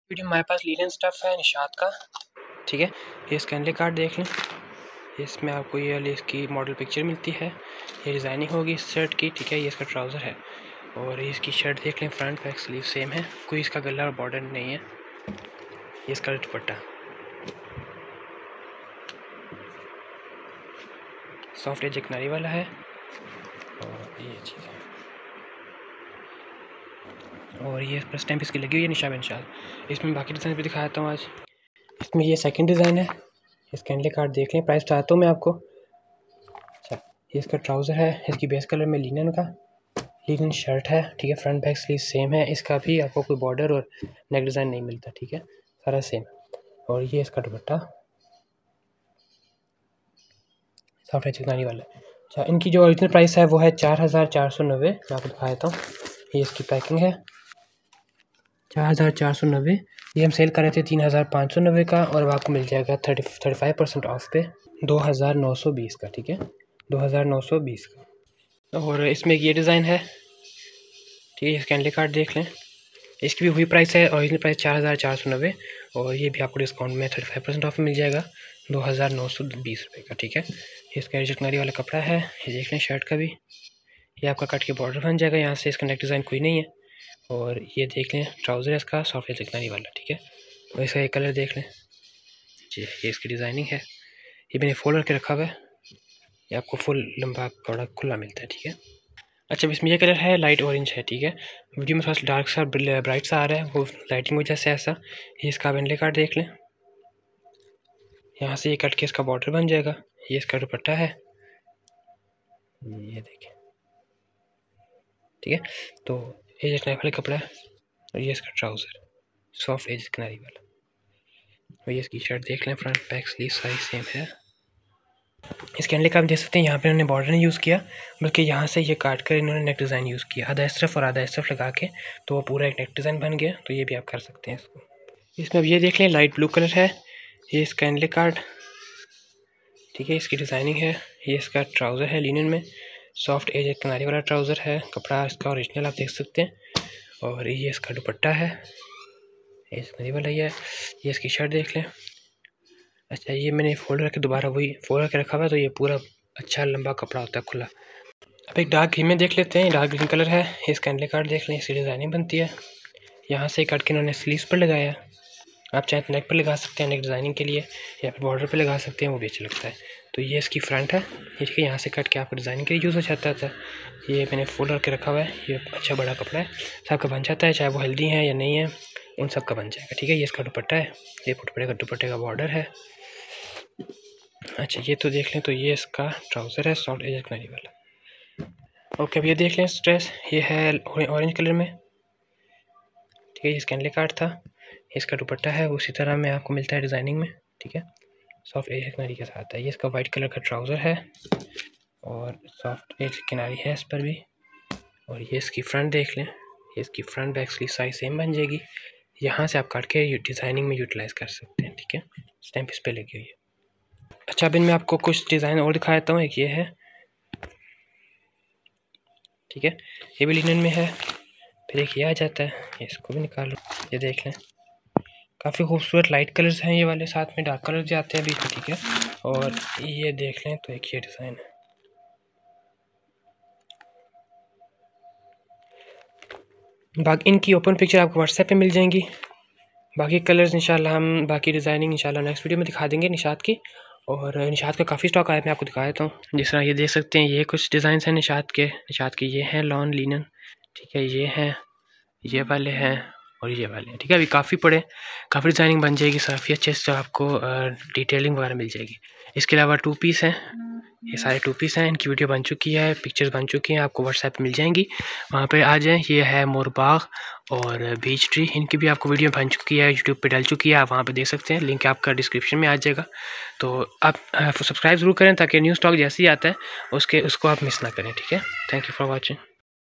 Video हमारे पास linen stuff है निशात का, ठीक है। ये इसका कैंडल कार्ड देख लें, इसमें आपको ये वाली इसकी मॉडल पिक्चर मिलती है, ये डिज़ाइनिंग होगी इस शर्ट की, ठीक है। ये इसका ट्राउज़र है और इसकी शर्ट देख लें, फ्रंट बैक स्लीव सेम है, कोई इसका गला और बॉर्डर नहीं है। ये इसका दुपट्टा सॉफ्ट एज किनारी वाला है और ये चीज़ है और ये पर स्टैम्प इसकी लगी हुई है निशाब इंशाल। इसमें बाकी डिज़ाइन भी दिखाता हूँ आज। इसमें ये सेकंड डिज़ाइन है, इस कैंडल कार्ड देख लें, प्राइस बताता हूँ मैं आपको। अच्छा, ये इसका ट्राउज़र है, इसकी बेस कलर में लिनन का लिनन शर्ट है, ठीक है। फ्रंट बैक स्लीव सेम है, इसका भी आपको कोई बॉर्डर और नेक डिज़ाइन नहीं मिलता, ठीक है, सारा सेम। और ये इसका दुपट्टा सॉफ्ट है चिकनानी वाला। अच्छा, इनकी जो ओरिजिनल प्राइस है वो है 4490। मैं आपको दिखा देता हूँ, ये इसकी पैकिंग है 4490। ये हम सेल कर रहे थे 3590 का और अब आपको मिल जाएगा 35% ऑफ पे 2920 का, ठीक है, 2920 का। और इसमें ये डिज़ाइन है, ठीक है। कैंडल कार्ड देख लें, इसकी भी वही प्राइस है, ओरिजिनल प्राइस 4490 और ये भी आपको डिस्काउंट में 35% ऑफ मिल जाएगा 2920 रुपये का, ठीक है। इसका चिकनारी वाला कपड़ा है, ये देख लें शर्ट का भी, ये आपका कट के बॉर्डर बन जाएगा यहाँ से, इसका नेक डिज़ाइन कोई नहीं है। और ये देख लें ट्राउज़र है इसका सॉफ्ट चिकनारी वाला, ठीक है। और इसका एक कलर देख लें जी, ये इसकी डिज़ाइनिंग है, ये मैंने फोल्ड करके रखा हुआ है, ये आपको फुल लंबा कपड़ा खुला मिलता है, ठीक है। अच्छा, इसमें ये कलर है लाइट ऑरेंज है, ठीक है। वीडियो में थोड़ा सा डार्क सा ब्राइट सा आ रहा है, वो लाइटिंग वजह से ऐसा। ये इसका कैंडल कार्ड देख लें, यहाँ से ये कट के इसका बॉर्डर बन जाएगा। ये इसका दुपट्टा है, ये देखें, ठीक है। तो ये जितना वाला कपड़ा है और ये इसका ट्राउज़र सॉफ्ट एज किनारी वाला। और ये इसकी शर्ट देख लें, front back sleeve size same है। इस कैंडल का आप देख सकते हैं, यहाँ पे इन्होंने बॉर्डर नहीं यूज़ किया, बल्कि यहाँ से ये काट कर इन्होंने नेक डिज़ाइन यूज़ किया, आधा इस तरफ और आधा इस तरफ लगा के, तो वो पूरा एक नेक डिज़ाइन बन गया। तो ये भी आप कर सकते हैं इसको। इसमें अब ये देख लें, लाइट ब्लू कलर है, ये इस कैंडल कार्ड, ठीक है। इसकी डिज़ाइनिंग है, ये इसका ट्राउज़र है लिनन में, सॉफ्ट एज किनारी वाला ट्राउज़र है, कपड़ा इसका ओरिजिनल आप देख सकते हैं। और ये इसका दुपट्टा है, एज किनारी वाला ही है। ये इसकी शर्ट देख लें। अच्छा, ये मैंने फोल्ड करके दोबारा वही फोल्ड करके रखा हुआ है, तो ये पूरा अच्छा लंबा कपड़ा होता है खुला। अब एक डार्क ग्रीन में देख लेते हैं, डार्क ग्रीन कलर है, इस कैंडल कार्ड देख लें, इसकी डिज़ाइनिंग बनती है, यहाँ से कट के इन्होंने स्लीव्स पर लगाया। आप चाहे तो नेक पर लगा सकते हैं नेक डिज़ाइनिंग के लिए, या फिर बॉर्डर पे लगा सकते हैं, वो भी अच्छा लगता है। तो ये इसकी फ्रंट है, ये ठीक है, यहाँ से कट के आपको डिज़ाइनिंग के लिए यूज़ हो जाता था। ये मैंने फोल्ड करके रखा हुआ है, ये अच्छा बड़ा कपड़ा है, सबका बन जाता है, चाहे वो हेल्दी है या नहीं है, उन सब का बन जाएगा, ठीक है। ये इसका दुपट्टा है, ये दुपट्टे का बॉर्डर है। अच्छा, ये तो देख लें, तो ये इसका ट्राउज़र है सॉफ्ट एज किनारी वाला। ओके, अब ये देख लें स्ट्रेस, ये है ऑरेंज कलर में, ठीक है। ये कैंडल कार्ड था, इसका दुपट्टा है उसी तरह में आपको मिलता है डिज़ाइनिंग में, ठीक है, सॉफ्ट एज किनारी के साथ है। ये इसका वाइट कलर का ट्राउज़र है और सॉफ्ट एज किनारी है इस पर भी। और ये इसकी फ्रंट देख लें, ये इसकी front back sleeve size same बन जाएगी, यहाँ से आप काट के डिज़ाइनिंग में यूटिलाइज़ कर सकते हैं, ठीक है। स्टैम्प इस पर लगी हुई है। अच्छा, अब इनमें आपको कुछ डिज़ाइन और दिखा देता हूँ। एक ये है, ठीक है, ये भी लिनन में है। फिर एक ये आ जाता है, इसको भी निकाल लो, ये देख लें, काफ़ी खूबसूरत लाइट कलर्स हैं ये वाले, साथ में डार्क कलर्स भी आते हैं बीच में, ठीक है। और ये देख लें, तो एक ये डिज़ाइन है। बाकी इनकी ओपन पिक्चर आपको व्हाट्सएप पे मिल जाएंगी। बाकी कलर्स इंशाल्लाह हम बाकी डिज़ाइनिंग इंशाल्लाह नेक्स्ट वीडियो में दिखा देंगे निशात की। और निशात का काफ़ी स्टॉक आया, मैं आपको दिखा देता हूँ। जिस तरह ये देख सकते हैं, ये कुछ डिज़ाइन हैं निशात के ये हैं लॉन लिनन, ठीक है, ये हैं, ये वाले हैं और ये वाले हैं, ठीक है। अभी काफ़ी पड़े, काफ़ी डिज़ाइनिंग बन जाएगी, काफ़ी अच्छे से आपको डिटेलिंग वगैरह मिल जाएगी। इसके अलावा 2 पीस हैं, ये सारे 2 पीस हैं, इनकी वीडियो बन चुकी है, पिक्चर्स बन चुकी हैं, आपको व्हाट्सएप पे मिल जाएंगी, वहाँ पे आ जाएं। ये है मोरबाग और बीच ट्री, इनकी भी आपको वीडियो बन चुकी है, यूट्यूब पे डल चुकी है, आप वहाँ पे देख सकते हैं, लिंक आपका डिस्क्रिप्शन में आ जाएगा। तो आप सब्सक्राइब ज़रूर करें ताकि न्यू स्टॉक जैसे ही आता है उसको आप मिस ना करें, ठीक है। Thank you for watching.